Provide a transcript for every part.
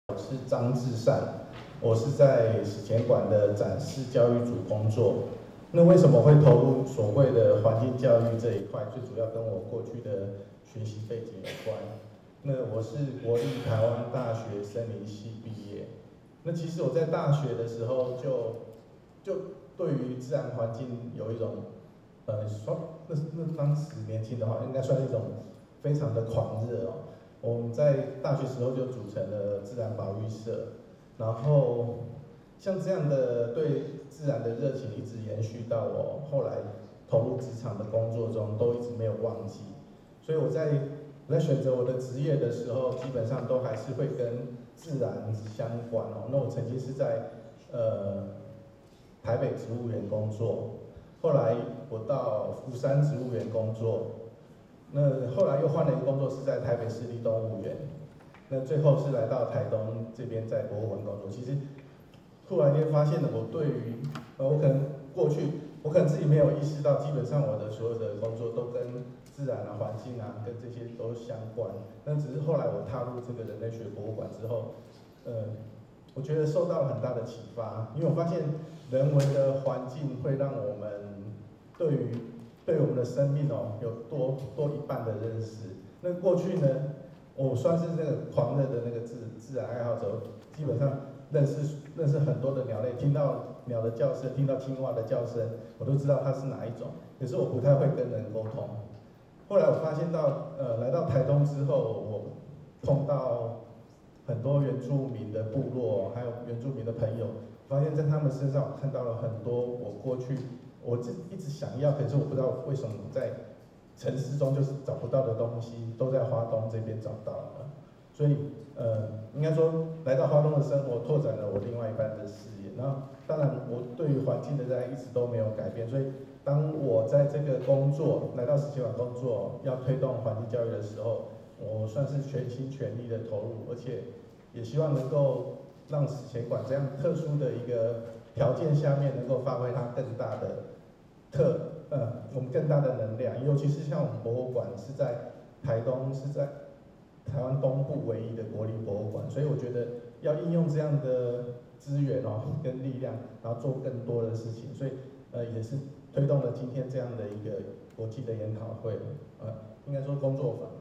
是张志善，我是在史前馆的展示教育组工作。那为什么会投入所谓的环境教育这一块？最主要跟我过去的学习背景有关。那我是国立台湾大学森林系毕业。那其实我在大学的时候就对于自然环境有一种那当时年轻的话，应该算是一种非常的狂热哦。我们在大学时候就组成了自然保育社，然后像这样的对自然的热情一直延续到我后来投入职场的工作中，都一直没有忘记。所以我在选择我的职业的时候，基本上都还是会跟自然相关哦。那我曾经是在台北植物园工作，后来我到福山植物园工作，那后来又换了一个工作是在台北市立动物园，那最后是来到台东这边在博物馆工作。其实突然间发现了，我对于我可能过去我可能自己没有意识到，基本上我的所有的工作都跟自然啊、环境啊跟这些都相关。但只是后来我踏入这个人类学博物馆之后，我觉得受到了很大的启发，因为我发现人为的环境会让我们对我们的生命有多一半的认识。那过去呢，我算是那个狂热的那个自然爱好者，基本上认识很多的鸟类，听到鸟的叫声，听到青蛙的叫声，我都知道它是哪一种。可是我不太会跟人沟通。后来我发现到，来到台东之后，我碰到很多原住民的部落，还有原住民的朋友，发现在他们身上我看到了很多我过去一直想要，可是我不知道为什么在城市中就是找不到的东西，都在花东这边找到了。所以应该说来到花东的生活，拓展了我另外一半的视野。然后当然我对于环境的热爱一直都没有改变，所以当我在这个工作来到史前馆工作，要推动环境教育的时候，我算是全心全力的投入，而且也希望能够让史前馆这样特殊的一个条件下面，能够发挥它更大的我们更大的能量。尤其是像我们博物馆是在台东，是在台湾东部唯一的国立博物馆，所以我觉得要应用这样的资源跟力量，然后做更多的事情，所以也是推动了今天这样的一个国际的研讨会，应该说工作坊。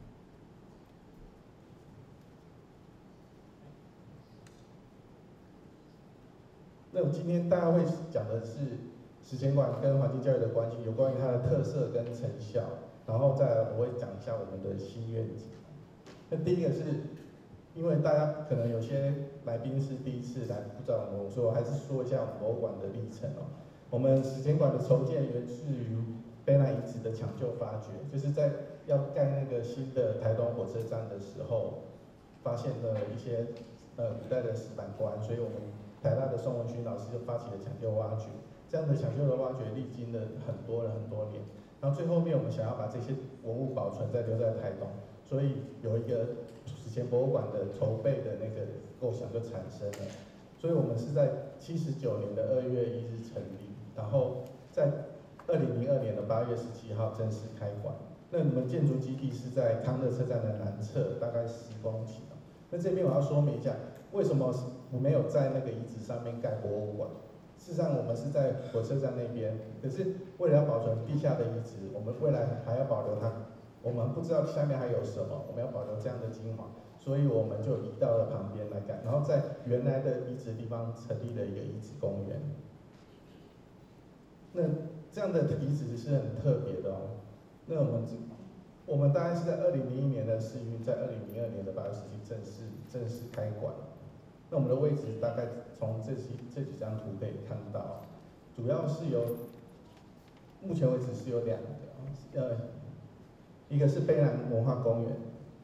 那我今天大概会讲的是史前馆跟环境教育的关系，有关于它的特色跟成效，然后再来我会讲一下我们的新愿景。那第一个是，因为大家可能有些来宾是第一次来，不知道我说还是说一下我们博物馆的历程哦。我们史前馆的筹建源自于卑南遗址的抢救发掘，就是在要盖那个新的台东火车站的时候，发现了一些古代的石板棺，所以我们台大的宋文勋老师就发起了抢救挖掘。这样的抢救的挖掘历经了很多年，然后最后面我们想要把这些文物保存留在台东，所以有一个史前博物馆的筹备的那个构想就产生了。所以我们是在79年的2月1日成立，然后在2002年的8月17号正式开馆。那我们建筑基地是在康乐车站的南侧，大概10公顷。那这边我要说明一下，为什么我没有在那个遗址上面盖博物馆？事实上，我们是在火车站那边，可是为了要保存地下的遗址，我们未来还要保留它。我们不知道下面还有什么，我们要保留这样的精华，所以我们就移到了旁边来盖，然后在原来的遗址地方成立了一个遗址公园。那这样的遗址是很特别的哦。那我们大概是在2001年的试运，在2002年的8月17正式开馆。那我们的位置大概从这几张图可以看到，主要是目前为止是有2个，一个是卑南文化公园，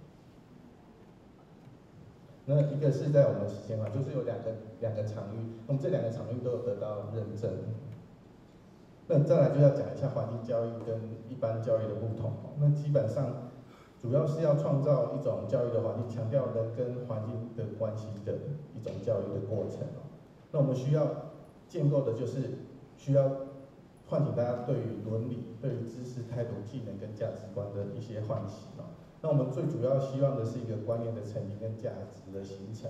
那一个是在我们史前馆，就是有两个场域，那么这2个场域都有得到认证。那再来就要讲一下环境教育跟一般教育的不同。那基本上主要是要创造一种教育的环境，强调人跟环境的关系的一种教育的过程。那我们需要建构的就是需要唤醒大家对于伦理、对于知识、态度、技能跟价值观的一些唤醒。那我们最主要希望的是一个观念的成立跟价值的形成。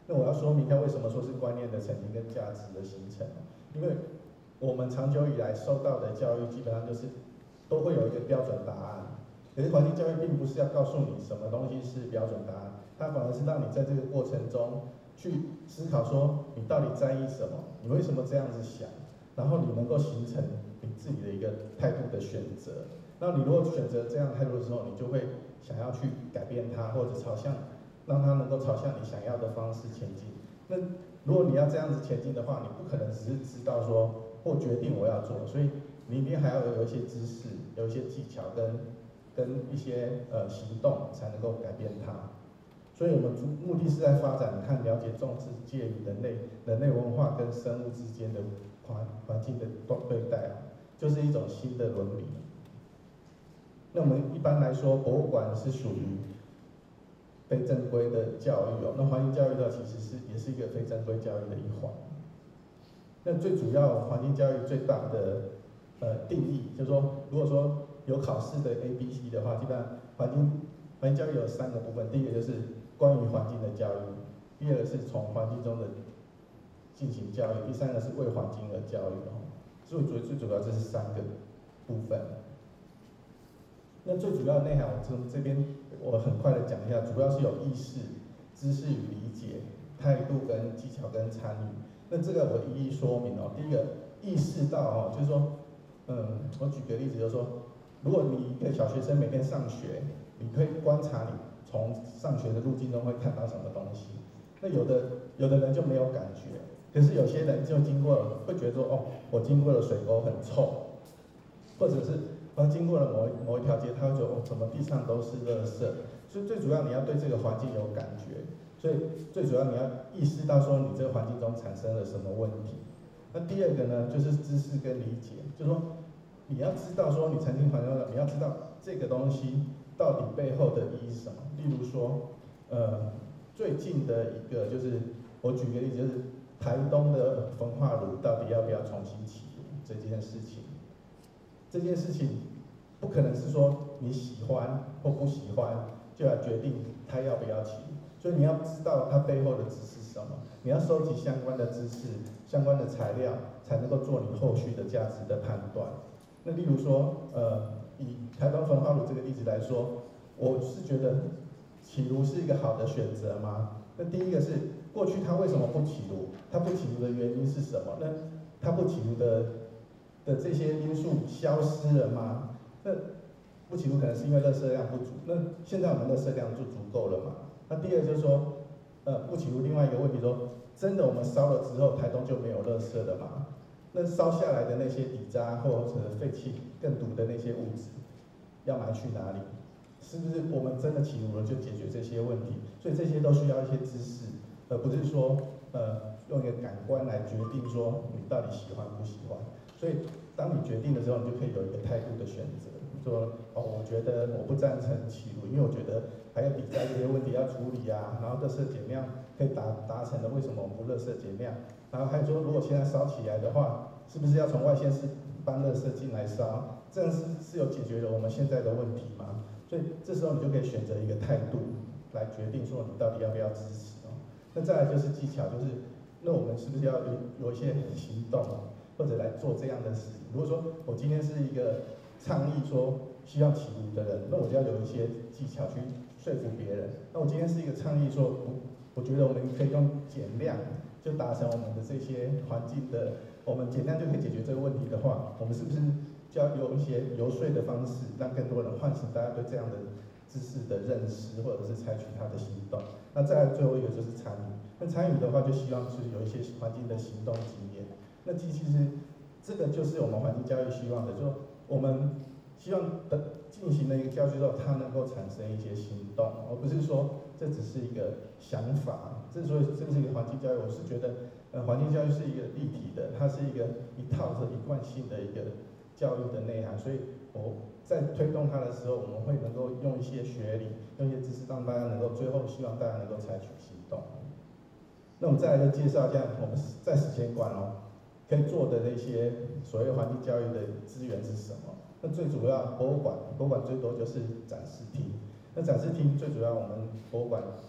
那我要说明一下为什么说是观念的成型跟价值的形成，因为我们长久以来受到的教育基本上就是都会有一个标准答案，可是环境教育并不是要告诉你什么东西是标准答案，它反而是让你在这个过程中去思考说你到底在意什么，你为什么这样子想，然后你能够形成你自己的一个态度的选择。那你如果选择这样态度的时候，你就会想要去改变它，或者让它能够朝向你想要的方式前进。那如果你要这样子前进的话，你不可能只是知道说或决定我要做，所以你一定还要有一些知识，有一些技巧跟一些行动才能够改变它。所以我们目的是在发展和了解重视介于人类文化跟生物之间的环境的对待，就是一种新的伦理。那我们一般来说，博物馆是属于非正规的教育那环境教育的话，其实也是一个非正规教育的一环。那最主要环境教育最大的定义，就是说，如果说有考试的 ABC 的话，基本上环境教育有3个部分，第一个就是关于环境的教育，第二个是从环境中的进行教育，第3个是为环境而教育所以最主要这是3个部分。那最主要的内涵，我从这边我很快的讲一下，主要是有意识、知识与理解、态度跟技巧跟参与。那这个我一一说明第一个意识到就是说，我举个例子，就是说，如果你一个小学生每天上学，你可以观察你从上学的路径中会看到什么东西。那有的人就没有感觉，可是有些人就经过了，会觉得说，我经过了水沟很臭，或者是经过了某一条街，他会觉得怎么地上都是垃圾。所以最主要你要对这个环境有感觉，所以最主要你要意识到说你这个环境中产生了什么问题。那第二个呢，就是知识跟理解，就是说你要知道说你曾经环境中，你要知道这个东西到底背后的意义是什么。例如说，最近的一个就是我举个例子，就是台东的焚化炉到底要不要重新起炉这件事情。这件事情不可能是说你喜欢或不喜欢就来决定它要不要起炉，所以你要知道它背后的知识是什么，你要收集相关的知识、相关的材料，才能够做你后续的价值的判断。那例如说，以台东焚化炉这个例子来说，我是觉得起炉是一个好的选择吗？那第一个是过去它为什么不起炉？它不起炉的原因是什么？那它不起炉的这些因素消失了吗？那不起炉可能是因为垃圾量不足，那现在我们垃圾量就足够了嘛？那第二就是说，不起炉另外一个问题说，真的我们烧了之后，台东就没有垃圾了嘛？那烧下来的那些底渣或者废气更毒的那些物质，要拿去哪里？是不是我们真的起炉了就解决这些问题？所以这些都需要一些知识，而不是说用一个感官来决定说你到底喜欢不喜欢。所以当你决定的时候，你就可以有一个态度的选择，说我觉得我不赞成起炉，因为我觉得还有底渣这些问题要处理然后垃圾减量可以达成的，为什么我们不垃圾减量？然后还有说，如果现在烧起来的话，是不是要从外县市搬垃圾进来烧？这样是有解决了我们现在的问题吗？所以这时候你就可以选择一个态度来决定说你到底要不要支持那再来就是技巧，就是那我们是不是要有一些行动？或者来做这样的事情。如果说我今天是一个倡议说需要起炉的人，那我就要有一些技巧去说服别人。那我今天是一个倡议说，我觉得我们可以用减量就达成我们的这些环境的，我们减量就可以解决这个问题的话，我们是不是就要有一些游说的方式，让更多人唤醒大家对这样的知识的认识，或者是采取他的行动？那再来最后一个就是参与。那参与的话，就希望是有一些环境的行动经验。那其实这个就是我们环境教育希望的，就是我们希望进行的一个教学之后，它能够产生一些行动，而不是说这只是一个想法。之所以这是一个环境教育，我是觉得，环境教育是一个立体的，它是一套着一贯性的一个教育的内涵，所以我在推动它的时候，我们会能够用一些学理，用一些知识，让大家能够最后希望大家能够采取行动。那我们再来就介绍一下我们在史前馆可以做的那些所谓环境教育的资源是什么？那最主要博物馆最多就是展示厅。那展示厅最主要我们博物馆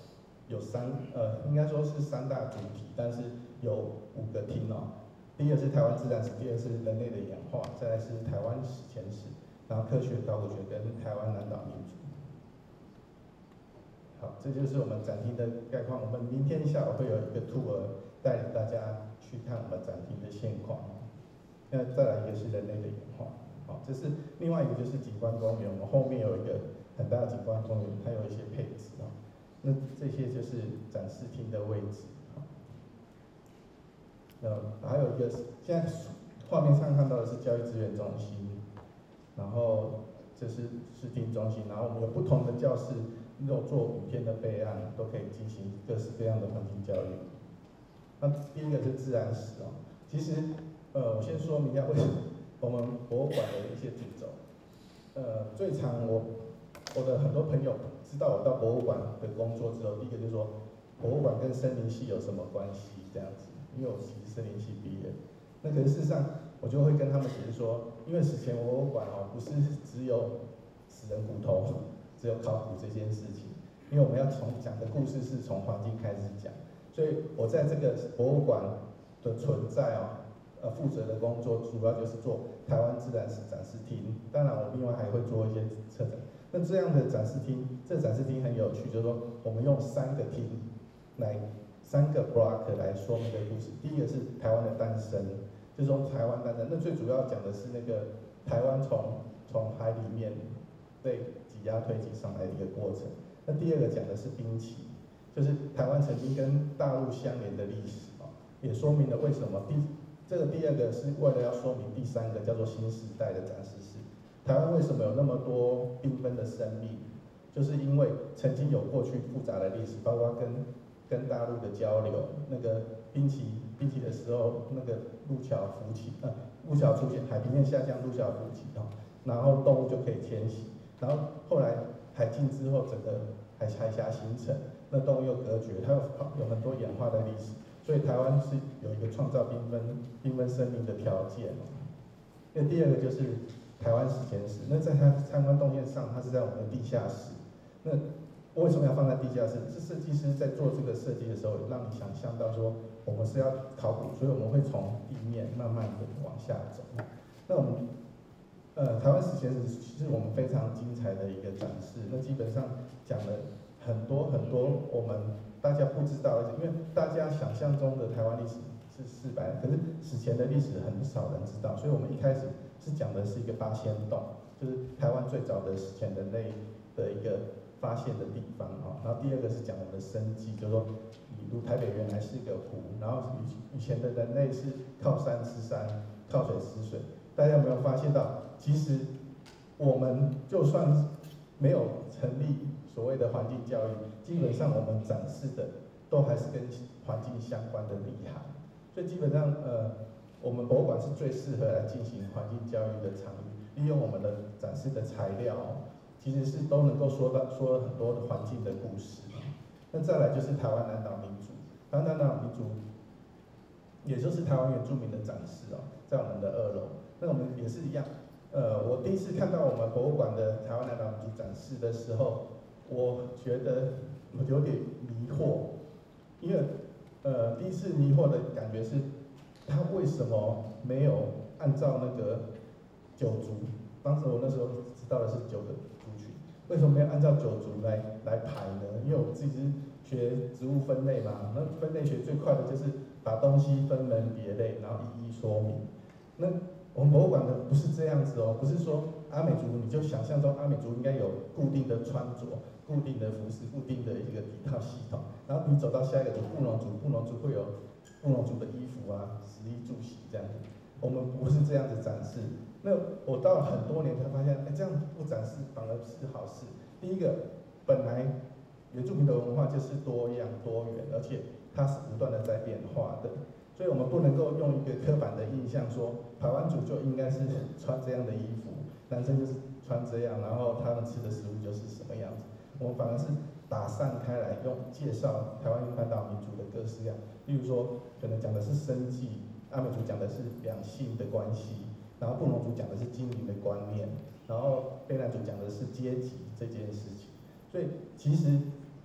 应该说是3大主题，但是有5个厅哦。第一个是台湾自然史，第二个是人类的演化，再来是台湾史前史，然后科学考古学跟台湾南岛民族。好，这就是我们展厅的概况。我们明天下午会有一个 tour 带领大家去看我们展厅的现况。那再来一个是人类的演化。好，这是另外一个就是景观公园，我们后面有一个很大的景观公园，它有一些配置啊。那这些就是展示厅的位置。还有一个现在画面上看到的是教育资源中心，然后这是视听中心，然后我们有不同的教室，有做影片的备案，都可以进行各式各样的环境教育。那第一个是自然史哦，其实我先说明一下为什么我们博物馆的一些主轴。最常我的很多朋友知道我到博物馆的工作之后，第一个就是说博物馆跟森林系有什么关系这样子。因为我其实森林系毕业，那可是事实上我就会跟他们解释说，因为史前博物馆哦不是只有死人骨头，只有考古这件事情，因为我们要讲的故事是从环境开始讲，所以我在这个博物馆的存在哦，负责的工作主要就是做台湾自然史展示厅，当然我另外还会做一些策展。那这样的展示厅，这个展示厅很有趣，就是说我们用3个厅来。3个 block 来说明这个故事。第一个是台湾的诞生，就是说台湾诞生，那最主要讲的是那个台湾从海里面被挤压推挤上来的一个过程。那第二个讲的是冰期，就是台湾曾经跟大陆相连的历史啊，也说明了为什么这个第二个是为了要说明第3个叫做新时代的展示室。台湾为什么有那么多缤纷的生命，就是因为曾经有过去复杂的历史，包括跟大陆的交流，那个冰期的时候，那个陆桥浮起，陆桥出现，海平面下降，陆桥浮起哦，然后动物就可以迁徙，然后后来海禁之后，整个海峡形成，那动物又隔绝，它有很多演化的历史，所以台湾是有一个创造缤纷生命的条件。那第二个就是台湾史前史，那在它参观动线上，它是在我们的地下室，那。为什么要放在地下室？是设计师在做这个设计的时候，让你想象到说，我们是要考古，所以我们会从地面慢慢的往下走。那我们台湾史前史是我们非常精彩的一个展示。那基本上讲了很多我们大家不知道，因为大家想象中的台湾历史是400，可是史前的历史很少人知道，所以我们一开始是讲的是一个八仙洞，就是台湾最早的史前人类的一个。发现的地方哈，然后第二个是讲我们的生计，就是说，比如台北原来是一个湖，然后以前的人类是靠山吃山，靠水吃水。大家有没有发现到，其实我们就算没有成立所谓的环境教育，基本上我们展示的都还是跟环境相关的内涵。所以基本上我们博物馆是最适合来进行环境教育的场域，利用我们的展示的材料。其实是都能够说了很多的环境的故事。那再来就是台湾南岛民族，台湾南岛民族，也就是台湾原住民的展示哦，在我们的2楼。那我们也是一样，我第一次看到我们博物馆的台湾南岛民族展示的时候，我觉得我有点迷惑，因为第一次迷惑的感觉是，他为什么没有按照那个9族？当时我那时候知道的是9个族群，为什么没有按照9族来排呢？因为我自己是学植物分类嘛，那分类学最快的就是把东西分门别类，然后一一说明。那我们博物馆的不是这样子哦，不是说阿美族你就想象中阿美族应该有固定的穿着、固定的服饰、固定的一套系统，然后你走到下一个族布农族会有布农族的衣服啊、食衣住行这样子。我们不是这样子展示。那我到了很多年才发现，这样不展示反而是好事。第一个，本来原住民的文化就是多样多元，而且它是不断的在变化的，所以我们不能够用一个刻板的印象说，排湾族就应该是穿这样的衣服，男生就是穿这样，然后他们吃的食物就是什么样子。我们反而是打散开来，用介绍台湾半岛民族的各式样，例如说，可能讲的是生计，阿美族讲的是两性的关系。然后布农族讲的是经营的观念，然后卑南族讲的是阶级这件事情，所以其实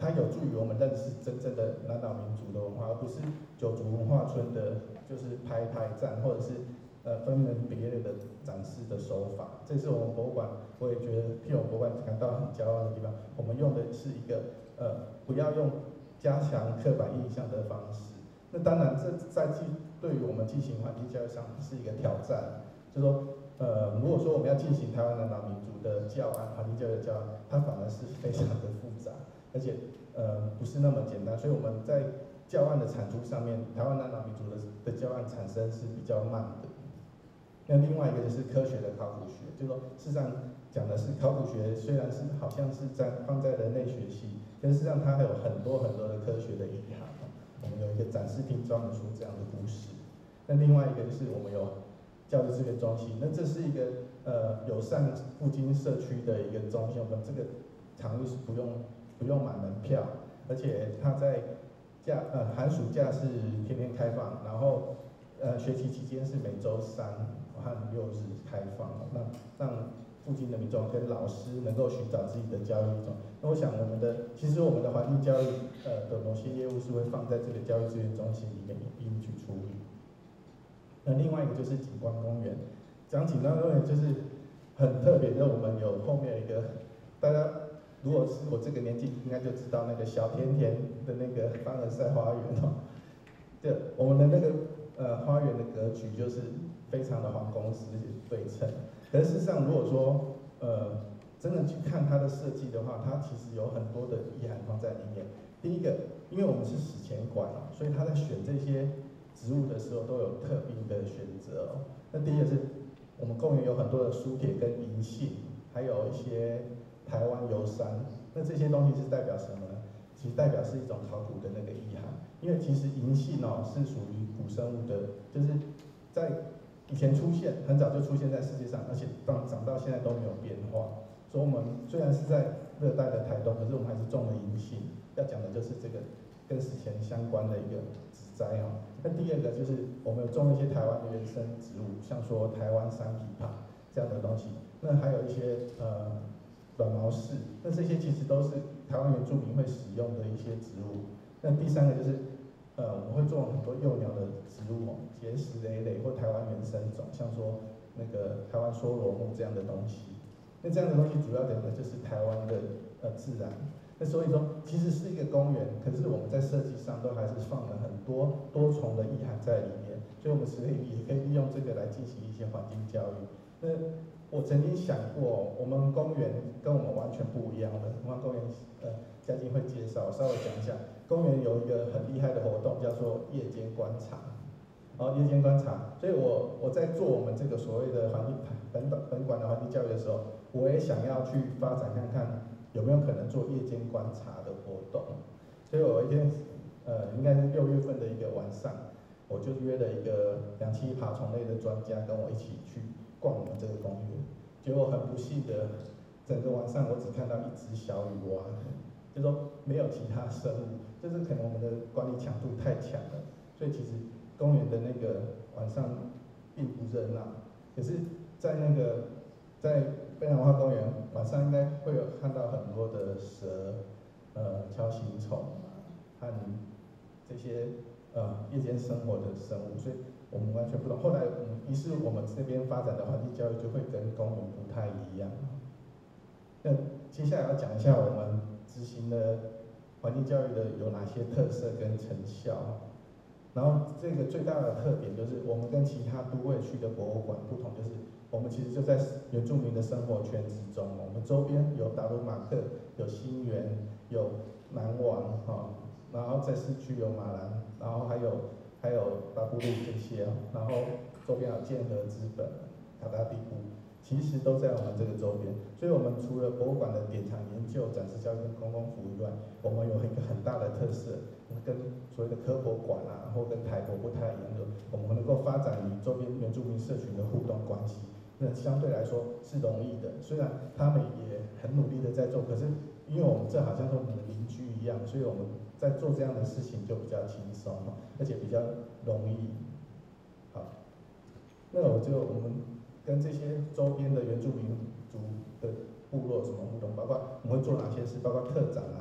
它有助于我们认识真正的南岛民族的文化，而不是九族文化村的，就是排站或者是分门别类的展示的手法。这是我们博物馆，我也觉得替我们博物馆感到很骄傲的地方。我们用的是一个不要用加强刻板印象的方式。那当然，这对于我们进行环境教育上是一个挑战，就是说。如果说我们要进行台湾南岛民族的教案，环境教育的教案，它反而是非常的复杂，而且不是那么简单，所以我们在教案的产出上面，台湾南岛民族的教案产生是比较慢的。那另外一个就是科学的考古学，就是说事实上讲的是考古学，虽然是好像是放在人类学系，但事实上它还有很多很多的科学的意涵。我们有一个展示厅专门说这样的故事。那另外一个就是我们有教育资源中心，那这是一个友善附近社区的一个中心，我们这个场域是不用买门票，而且它在寒暑假是天天开放，然后学期期间是每周3和6日开放，让附近的民众跟老师能够寻找自己的教育中。那我想其实我们的环境教育的某些业务是会放在这个教育资源中心里面一并去处理。那另外一个就是景观公园，讲景观公园就是很特别的，我们有后面一个，大家如果是我这个年纪，应该就知道那个小甜甜的那个凡尔赛花园哦。对，我们的那个花园的格局就是非常的皇宫式对称。可是事实上，如果说真的去看它的设计的话，它其实有很多的意涵放在里面。第一个，因为我们是史前馆哦，所以他在选这些植物的时候都有特别的选择哦。那第一个是我们公园有很多的书帖跟银杏，还有一些台湾油杉。那这些东西是代表什么呢？其实代表是一种考古的那个意涵。因为其实银杏哦是属于古生物的，就是在以前出现，很早就出现在世界上，而且长到现在都没有变化。所以我们虽然是在热带的台东，可是我们还是种了银杏。要讲的就是这个跟史前相关的一个植栽哦。那第二个就是我们有种一些台湾的原生植物，像说台湾山枇杷这样的东西。那还有一些软毛柿，那这些其实都是台湾原住民会使用的一些植物。那第三个就是我们会种很多幼鸟的植物哦，结实累累或台湾原生种，像说那个台湾梭罗木这样的东西。那这样的东西主要讲的就是台湾的自然。那所以说，其实是一个公园，可是我们在设计上都还是放了很多多重的意涵在里面，所以我们也可以利用这个来进行一些环境教育。那我曾经想过，我们公园跟我们完全不一样的，文化公园嘉靖会介绍，稍微讲一下。公园有一个很厉害的活动，叫做夜间观察。夜间观察，所以我在做我们这个所谓的本馆的环境教育的时候，我也想要去发展看看有没有可能做夜间观察的活动。所以我一天应该是6月份的一个晚上，我就约了一个两栖爬虫类的专家跟我一起去逛我们这个公园。结果很不幸的，整个晚上我只看到一只小雨蛙，就说没有其他生物，就是可能我们的管理强度太强了，所以其实公园的那个晚上并不热闹。可是，在北南文化公园晚上应该会有看到很多的蛇、锹形虫和这些夜间生活的生物，所以我们完全不懂。后来于是我们这边发展的环境教育就会跟公园不太一样。那接下来要讲一下我们执行的环境教育的有哪些特色跟成效。然后这个最大的特点就是我们跟其他都会区的博物馆不同，就是我们其实就在原住民的生活圈之中。我们周边有达鲁马克，有新园，有南王然后在市区有马兰，然后还有巴布路这些然后周边有剑河、资本、卡达地布，其实都在我们这个周边。所以我们除了博物馆的典藏研究、展示教育跟公共服务以外，我们有一个很大的特色，跟所谓的科博馆或跟台博不太一样的，我们能够发展与周边原住民社群的互动关系。那相对来说是容易的，虽然他们也很努力的在做，可是因为我们这好像是我们的邻居一样，所以我们在做这样的事情就比较轻松，而且比较容易。好，那我们跟这些周边的原住民族的部落有什么互动？包括我们会做哪些事？包括特展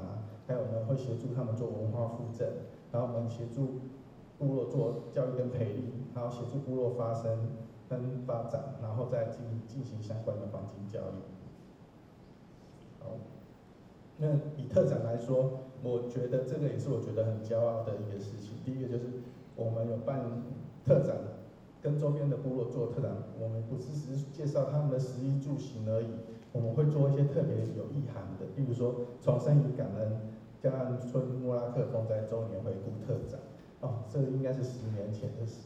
还有我们会协助他们做文化复振，然后我们协助部落做教育跟培育，然后协助部落发声跟发展，然后再进行相关的环境教育。好，那以特展来说，我觉得这个也是我觉得很骄傲的一个事情。第一个就是我们有办特展，跟周边的部落做特展，我们不是只是介绍他们的食衣住行而已，我们会做一些特别有意涵的，例如说重生与感恩江岸村穆拉克风灾周年回顾特展。这应该是10年前，就是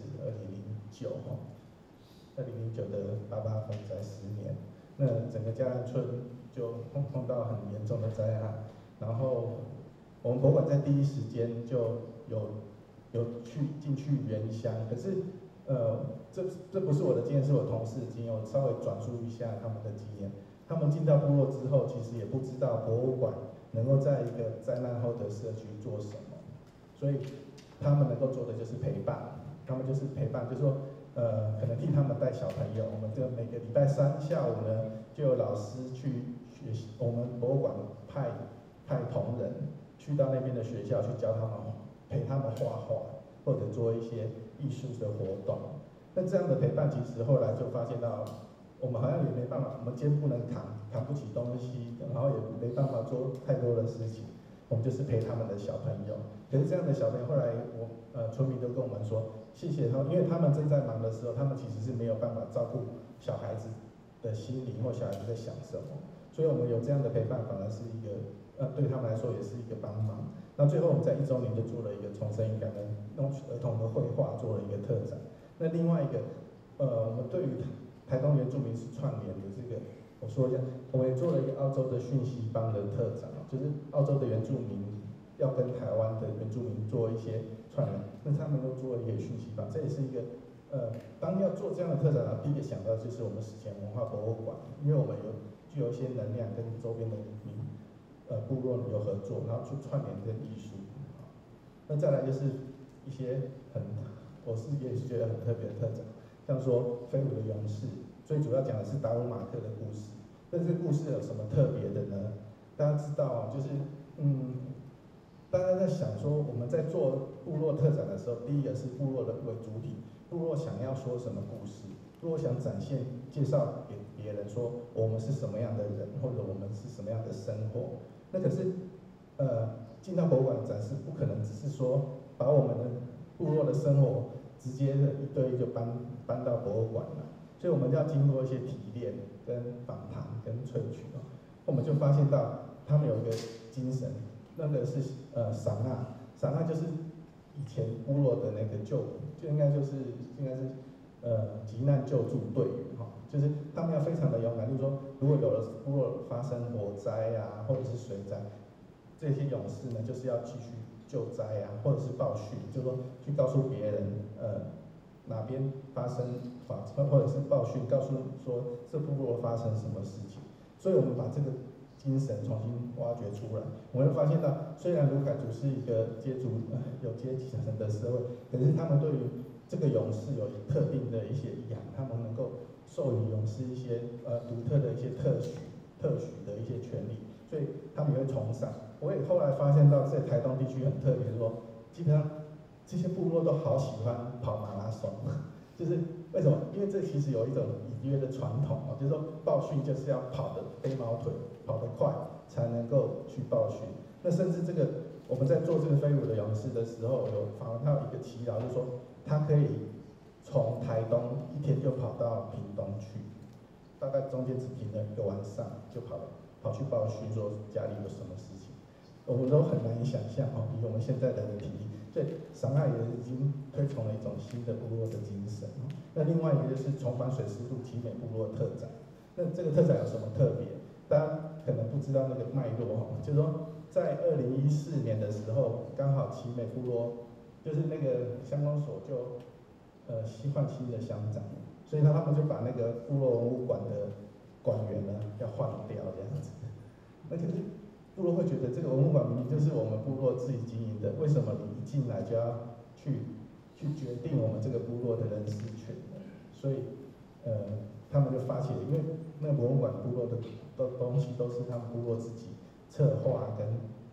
20092009的88风灾10年，那整个嘉安村就碰到很严重的灾害，然后我们博物馆在第一时间就有进去原乡，可是这不是我的经验，是我同事的经验，我稍微转述一下他们的经验。他们进到部落之后，其实也不知道博物馆能够在一个灾难后的社区做什么，所以他们能够做的就是陪伴，他们就是陪伴，就是说，可能替他们带小朋友。我们每个礼拜3下午呢，就有老师去学习，我们博物馆派同仁去到那边的学校去教他们，陪他们画画，或者做一些艺术的活动。那这样的陪伴，其实后来就发现到，我们好像也没办法，我们肩不能扛不起东西，然后也没办法做太多的事情，我们就是陪他们的小朋友。可是这样的小朋友，后来村民都跟我们说，谢谢他们，因为他们正在忙的时候，他们其实是没有办法照顾小孩子的心理或小孩子在想什么，所以我们有这样的陪伴，反而是一个对他们来说也是一个帮忙。那最后我们在1周年就做了一个重生与感恩，用儿童的绘画做了一个特展。那另外一个，我们对于台东原住民是串联的这个，我说一下，我们也做了一个澳洲的讯息帮的特展，就是澳洲的原住民要跟台湾的原住民做一些串联，那他们都做了一个讯息帮，这也是一个当要做这样的特展第一个想到就是我们史前文化博物馆，因为我们具有一些能量跟周边的部落有合作，然后去串联跟艺术。那再来就是一些我也是觉得很特别的特展，像说飞舞的勇士，最主要讲的是达鲁马克的故事。但这个故事有什么特别的呢？大家知道就是大家在想说我们在做部落特展的时候，第一个是部落的为主体，部落想要说什么故事，部落想展现介绍给别人说我们是什么样的人，或者我们是什么样的生活。那可是进到博物馆展示，不可能只是说把我们的部落的生活直接的一对一就搬到博物馆来，所以我们要经过一些提炼、跟访谈、跟萃取我们就发现到他们有一个精神，那个是赏纳就是以前部落的那个就应该是急难救助队员就是他们要非常的勇敢，就是说如果有了部落发生火灾或者是水灾，这些勇士呢就是要继续救灾或者是报讯，就是说去告诉别人哪边发生或者是报讯，告诉说这部落发生什么事情。所以我们把这个精神重新挖掘出来，我们会发现到，虽然卢凯族是一个有阶级层的社会，可是他们对于这个勇士有特定的一些意涵，他们能够授予勇士一些独特的一些特许的一些权利，所以他们也会崇赏。我也后来发现到，在台东地区很特别，说基本上这些部落都好喜欢跑马拉松，就是为什么？因为这其实有一种隐约的传统就是说报讯就是要跑得飞毛腿，跑得快才能够去报讯。那甚至这个我们在做这个飞舞的勇士的时候，有访问到一个祈祷，就是说他可以从台东一天就跑到屏东去，大概中间只停了1个晚上，就跑去报讯说家里有什么事情，我们都很难以想象以我们现在的体力。所以赏爱也已经推崇了一种新的部落的精神。那另外一个就是重返水师路奇美部落特展。那这个特展有什么特别？大家可能不知道那个脉络就是说在2014年的时候，刚好奇美部落就是那个乡公所就换新的乡长，所以他们就把那个部落文物馆的馆员呢要换掉这样子。那可是部落会觉得这个文物馆明明就是我们部落自己经营的，为什么你一进来就要去决定我们这个部落的人事权呢？所以他们就发起了，因为那个文物馆部落的东西都是他们部落自己策划跟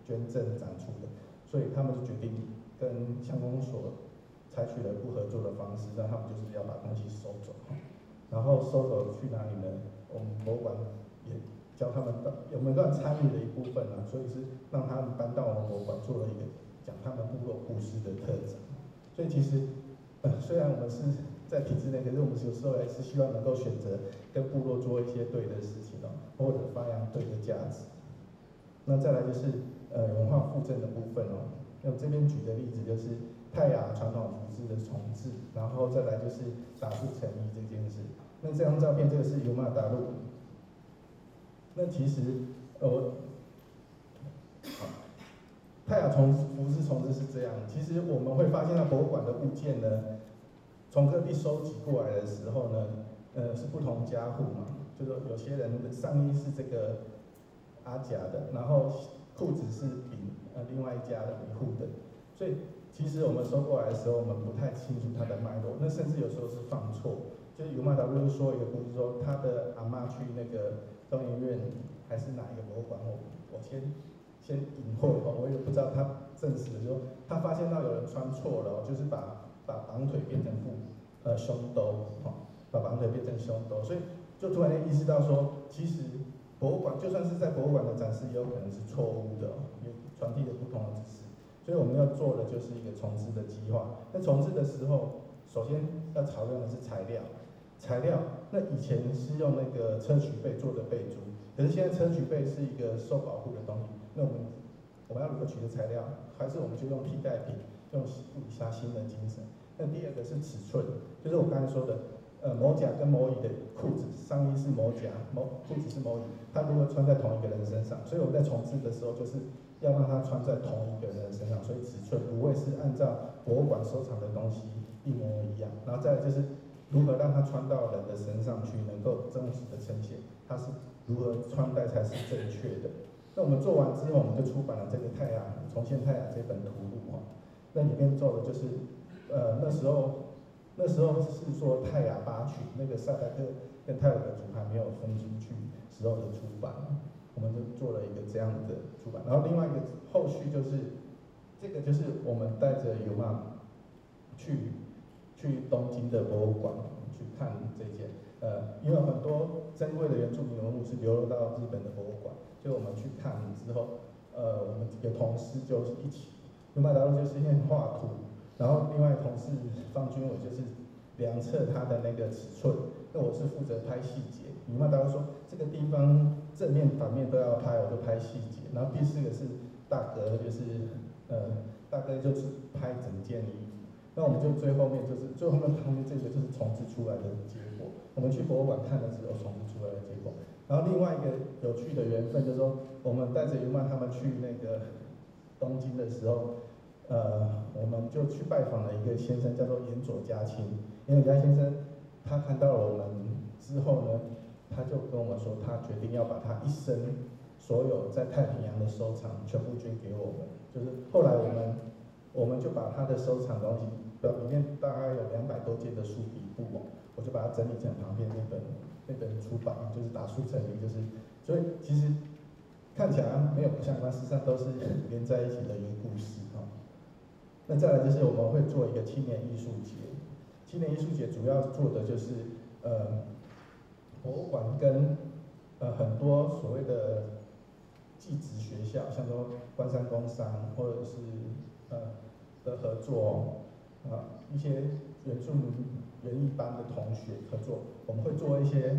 捐赠展出的，所以他们就决定跟乡公所采取了不合作的方式，让他们就是要把东西收走，然后收走去哪里呢？我们博物馆也教他们有没有参与的一部分啊，所以是让他们搬到我们博物馆做了一个讲他们部落故事的特展。所以其实，虽然我们是在体制内，可是我们有时候还是希望能够选择跟部落做一些对的事情哦，或者发扬对的价值。那再来就是文化复振的部分哦，那我这边举的例子就是泰雅传统服饰的重置，然后再来就是打树成衣这件事。那这张照片这个是尤玛达路，那其实泰雅服饰重置是这样，其实我们会发现到博物馆的物件呢，从各地收集过来的时候呢，是不同家户嘛，就是有些人的上衣是这个阿甲的，然后裤子是另外一家的一户的，所以其实我们收过来的时候，我们不太清楚它的脉络，那甚至有时候是放错。就是尤玛达路说一个故事说，他的阿嬷去那个东研院还是哪一个博物馆，我先隐晦哦，我也不知道他证实的说，他发现到有人穿错了，就是把绑腿变成胸兜，把绑腿变成胸兜，所以就突然间意识到说，其实博物馆就算是在博物馆的展示，也有可能是错误的，也传递了不同的知识。所以我们要做的就是一个重置的计划。那重置的时候，首先要讨论的是材料。那以前是用那个砗磲贝做的贝珠，可是现在砗磲贝是一个受保护的东西。那我们要如何取得材料？还是我们就用替代品，用以下新的精神。那第二个是尺寸，就是我刚才说的，某甲跟某乙的裤子，上衣是某甲，裤子是某乙，他如何穿在同一个人身上？所以我们在重置的时候，就是要让他穿在同一个人身上，所以尺寸不会是按照博物馆收藏的东西一模一样。然后再来就是如何让他穿到人的身上去，能够真实的呈现他是如何穿戴才是正确的。那我们做完之后，我们就出版了这个重现泰雅这本图录哦。那里面做的就是，那时候是说泰雅八群，那个赛代克跟泰雅的族还没有分出去时候的出版，我们就做了一个这样的出版。然后另外一个后续就是，这个就是我们带着尤玛去东京的博物馆去看这件，因为很多珍贵的原住民文物是流落到日本的博物馆，所以我们去看之后，我们几个同事就一起，尤玛达路就是先画图，然后另外同事方君伟就是量测它的那个尺寸，那我是负责拍细节。尤玛达路说这个地方正面反面都要拍，我就拍细节。然后第四个是大哥，大哥就是拍整件衣服。那我们就最后面旁边这个就是重置出来的结果。我们去博物馆看的时候重置出来的结果。然后另外一个有趣的缘分就是说，我们带着尤玛他们去那个东京的时候，我们就去拜访了一个先生，叫做岩佐家清。岩佐家先生他看到了我们之后呢，他就跟我们说，他决定要把他一生所有在太平洋的收藏全部捐给我们。就是后来我们就把他的收藏东西，里面大概有200多件的书笔簿哦，我就把它整理成旁边那本出版，就是打书成名，所以其实看起来没有不相关，事实上都是连在一起的一个故事哦。那再来就是我们会做一个青年艺术节，青年艺术节主要做的就是博物馆跟很多所谓的技职学校，像说关山工商或者是的合作一些原住民园艺班的同学合作，我们会做一些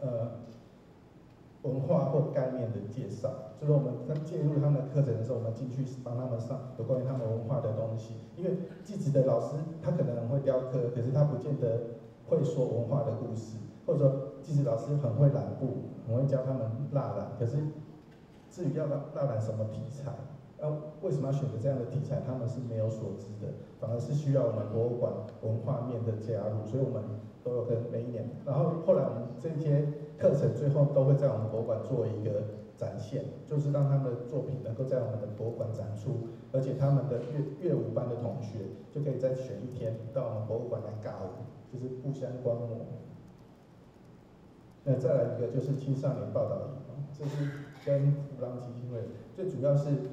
文化或概念的介绍，就是我们在介入他们的课程的时候，我们进去帮他们上有关于他们文化的东西。因为技职的老师他可能很会雕刻，可是他不见得会说文化的故事，或者说技职老师很会染布，很会教他们蜡染，可是至于要蜡染什么题材，为什么要选择这样的题材，他们是没有所知的，反而是需要我们博物馆文化面的加入，所以我们都有跟每一年，然后后来我们这些课程最后都会在我们博物馆做一个展现，就是让他们的作品能够在我们的博物馆展出，而且他们的乐舞班的同学就可以再选一天到我们博物馆来尬舞，就是互相观摩。那再来一个就是青少年报道营，这是跟福朗基金会，最主要是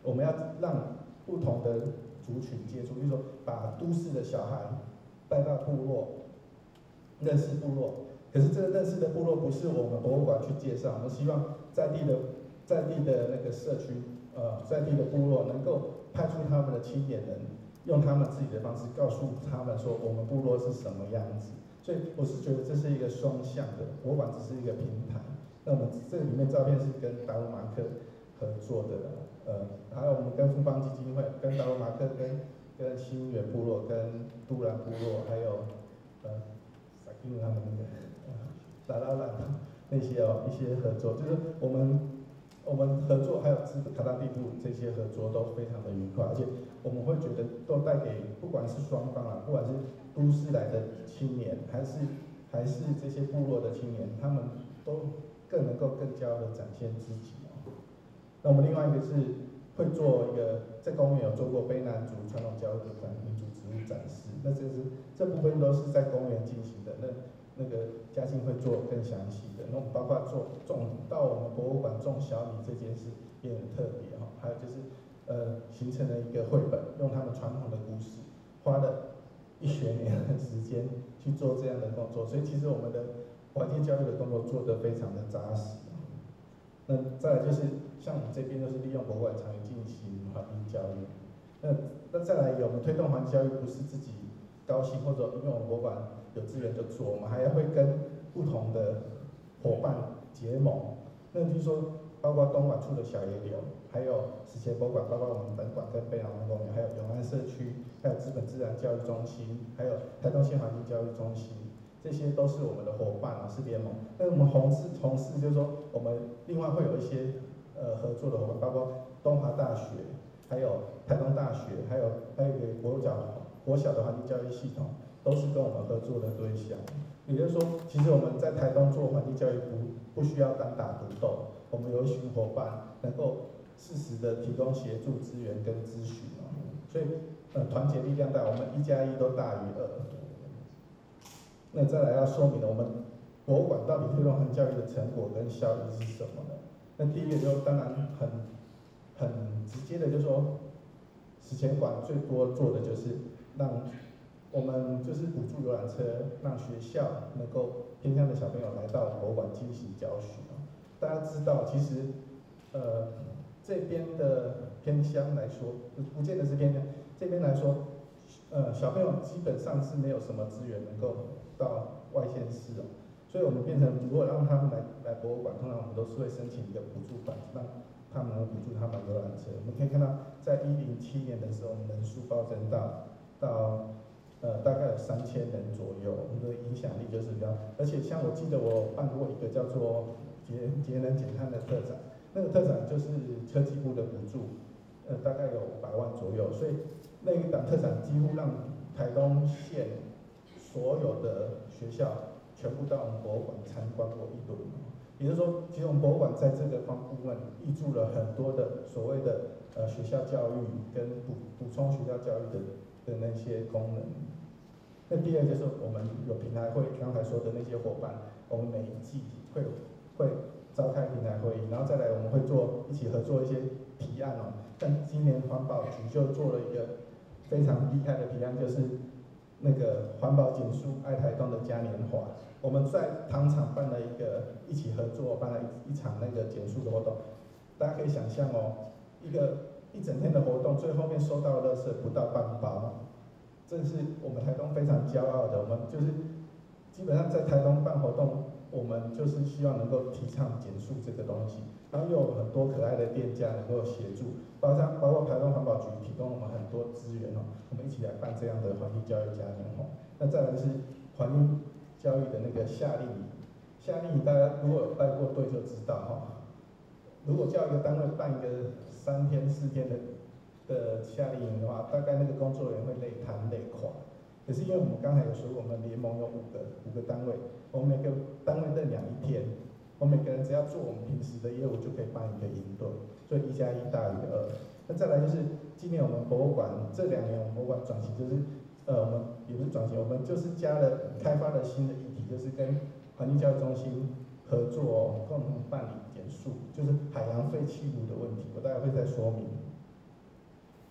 我们要让不同的族群接触，比如说把都市的小孩带到部落，认识部落。可是这个认识的部落不是我们博物馆去介绍，我们希望在地的那个社区，在地的部落能够派出他们的青年人，用他们自己的方式告诉他们说我们部落是什么样子。所以我是觉得这是一个双向的，博物馆只是一个平台。那我们这里面照片是跟达鲁马克合作的，还有我们跟富邦基金会、跟达鲁马克、跟新源部落、跟都兰部落，还有萨金他们那个拉拉兰那些一些合作，就是我们合作还有卡达地部这些合作都非常的愉快，而且我们会觉得都带给不管是双方不管是都市来的青年，还是这些部落的青年，他们都更能够更加的展现自己。那我们另外一个是会做一个在公园有做过卑南族传统教育的民族植物展示，那这部分都是在公园进行的。那个嘉信会做更详细的，那我们包括到我们博物馆种小米这件事也很特别还有就是形成了一个绘本，用他们传统的故事，花了1学年的时间去做这样的工作，所以其实我们的环境教育的工作做得非常的扎实。那再来就是像我们这边就是利用博物馆场域进行环境教育，那再来我们推动环境教育不是自己高兴或者因为我们博物馆有资源就做，我们还会跟不同的伙伴结盟。那就是说，包括东莞处的小野柳，还有史前博物馆，包括我们本馆跟贝朗湾公园，还有永安社区，还有资本自然教育中心，还有台东县环境教育中心，这些都是我们的伙伴是联盟。那我们同事就是说，我们另外会有一些合作的伙伴，包括东华大学，还有台东大学，还有一个国小的环境教育系统，都是跟我们合作的对象。也就是说，其实我们在台东做环境教育不需要单打独斗，我们有一群伙伴能够适时的提供协助、资源跟咨询所以团结力量大，我们1+1都大于2。那再来要说明的，我们博物馆到底推动环境教育的成果跟效益是什么呢？那第一个就当然很直接的，就是说，史前馆最多做的就是让我们就是补助游览车，让学校能够偏乡的小朋友来到博物馆进行教学。大家知道，其实这边的偏乡来说，不见得是偏乡，这边来说，小朋友基本上是没有什么资源能够到外县市所以我们变成如果让他们来博物馆，通常我们都是会申请一个补助款，让他们能补助他们游览车。我们可以看到，在107年的时候，我们人数暴增到大概有3000人左右，我们的影响力就是比较。而且像我记得我办过一个叫做节能减碳的特展，那个特展就是科技部的补助，大概有500万左右，所以那一档特展几乎让台东县所有的学校全部到我们博物馆参观过一轮。也就是说，其实我们博物馆在这个部分挹注了很多的所谓的学校教育跟补充学校教育的那些功能。那第二就是我们有平台会，刚才说的那些伙伴，我们每一季会召开平台会议，然后再来我们会一起合作一些提案像今年环保局就做了一个非常厉害的提案，就是那个环保减塑爱台东的嘉年华。我们在糖厂办了一起合作办了一场那个减塑的活动，大家可以想象一整天的活动，最后面收到的垃圾不到半包。这是我们台东非常骄傲的，我们就是基本上在台东办活动，我们就是希望能够提倡减塑这个东西，然后又有很多可爱的店家能够协助，包括台东环保局提供我们很多资源我们一起来办这样的环境教育嘉年华。那再来是环境教育的那个夏令营，夏令营大家如果有带过队就知道如果叫一个单位办一个3天4天的夏令营的话，大概那个工作人员会累瘫累垮。可是因为我们刚才有说过，我们联盟有5个单位，我们每个单位任养1天，我们每个人只要做我们平时的业务就可以办一个营队，所以1+1大于2。那再来就是今年我们博物馆这2年我们博物馆转型，就是我们也不是转型，我们就是开发了新的议题，就是跟环境教育中心合作共同办理减塑，就是海洋废弃物的问题，我大概会再说明。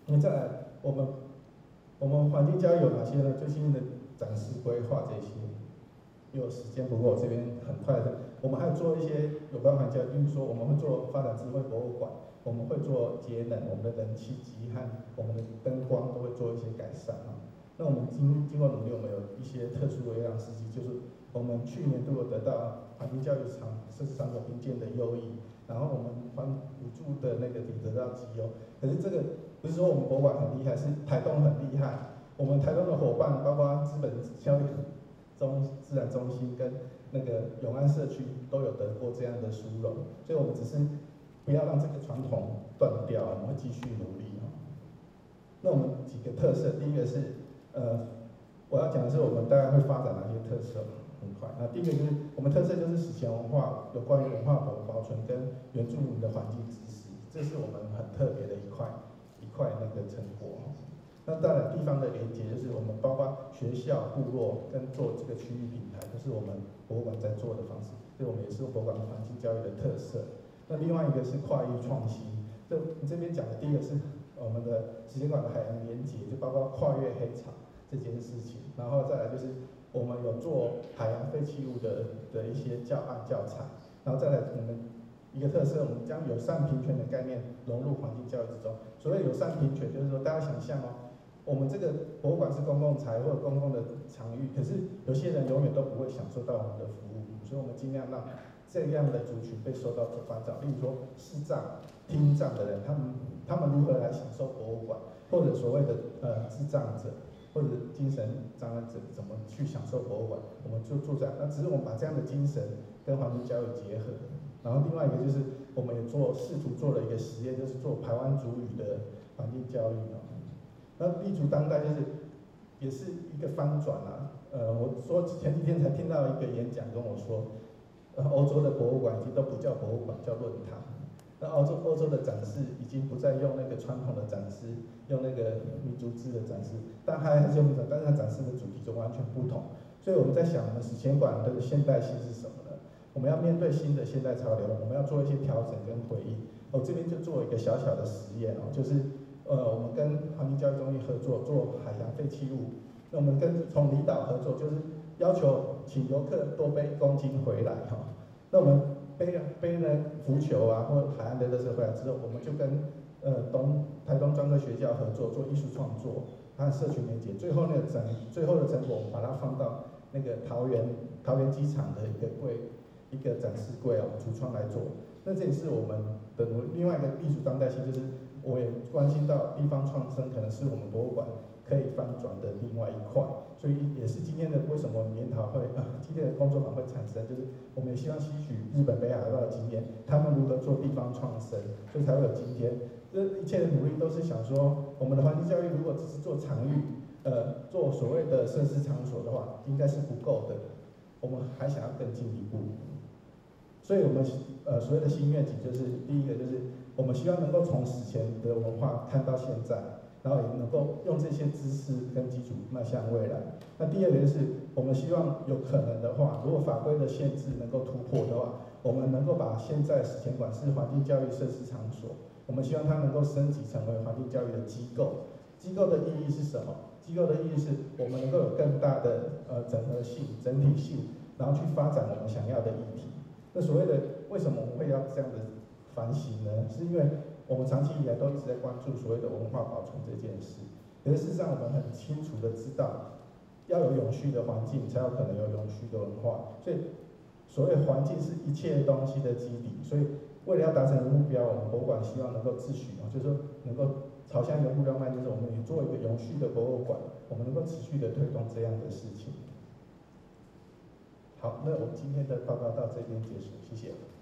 那再来，我们环境教育有哪些呢？最新的展示规划这些，因为时间不够，这边很快的。我们还有做一些有关环境教育，比如说我们会做发展智慧博物馆，我们会做节能，我们的冷气机和我们的灯光都会做一些改善啊。那我们经过努力，我们有一些特殊的优良事迹，就是我们去年都有得到环境教育设施场所评鉴的优异，然后我们补助的那个也得到绩优。可是这个不是说我们博物馆很厉害，是台东很厉害。我们台东的伙伴，包括资本教育自然中心跟那个永安社区都有得过这样的殊荣，所以我们只是不要让这个传统断掉，我们会继续努力哈。那我们几个特色，第一个是我要讲的是我们大概会发展哪些特色，很快。那第一个就是我们特色就是史前文化，有关于文化保存跟原住民的环境知识，这是我们很特别的一块那个成果。那当然，地方的连接就是我们包括学校、部落跟做这个区域平台，都是我们博物馆在做的方式。所以我们也是博物馆环境教育的特色。那另外一个是跨域创新，就你这边讲的第一个是我们的史前馆的海洋连接，就包括跨越黑潮这件事情。然后再来就是我们有做海洋废弃物的一些教案教材。然后再来我们一个特色，我们将友善平权的概念融入环境教育之中。所谓友善平权，就是说大家想象哦。我们这个博物馆是公共财或者公共的场域，可是有些人永远都不会享受到我们的服务，所以我们尽量让这样的族群被受到关照。例如说视障、听障的人，他们如何来享受博物馆，或者所谓的智障者或者精神障碍者怎么去享受博物馆，我们就做这样。那只是我们把这样的精神跟环境教育结合。然后另外一个就是我们也试图做了一个实验，就是做排湾族语的环境教育哦。那立足当代也是一个翻转啊。我说前几天才听到一个演讲跟我说，欧洲的博物馆已经都不叫博物馆，叫论坛。那欧洲的展示已经不再用那个传统的展示，用那个民族志的展示，但还是用但是它展示的主题就完全不同。所以我们在想，我们史前馆的现代性是什么呢？我们要面对新的现代潮流，我们要做一些调整跟回应。我这边就做一个小小的实验哦，就是我们跟环境教育中心合作做海洋废弃物。那我们从离岛合作，就是要求请游客多背公斤回来哈。那我们背了浮球啊，或海岸的垃圾回来之后，我们就跟台东专科学校合作做艺术创作和社群媒介。最后的成果，我们把它放到那个桃园机场的一个展示柜哦，橱窗来做。那这也是我们的另外一个艺术当代性，就是我也关心到地方创生可能是我们博物馆可以翻转的另外一块，所以也是今天的为什么研讨会今天的工作坊会产生，就是我们也希望吸取日本北海道的经验，他们如何做地方创生，所以才会有今天。这一切的努力都是想说，我们的环境教育如果只是做场域，做所谓的设施场所的话，应该是不够的，我们还想要更进一步。所以我们所谓的新愿景就是第一个就是我们希望能够从史前的文化看到现在，然后也能够用这些知识跟基础迈向未来。那第二个就是我们希望有可能的话，如果法规的限制能够突破的话，我们能够把现在史前馆是环境教育设施场所，我们希望它能够升级成为环境教育的机构。机构的意义是什么？机构的意义是我们能够有更大的整合性、整体性，然后去发展我们想要的议题。那所谓的为什么我们会要这样的反省呢？是因为我们长期以来都一直在关注所谓的文化保存这件事，可是事实上我们很清楚的知道，要有永续的环境，才有可能有永续的文化。所以，所谓环境是一切东西的基底。所以，为了要达成目标，我们博物馆希望能够自诩就是说能够朝向一个目标迈进，就是我们也做一个永续的博物馆，我们能够持续的推动这样的事情。好，那我们今天的报告到这边结束，谢谢。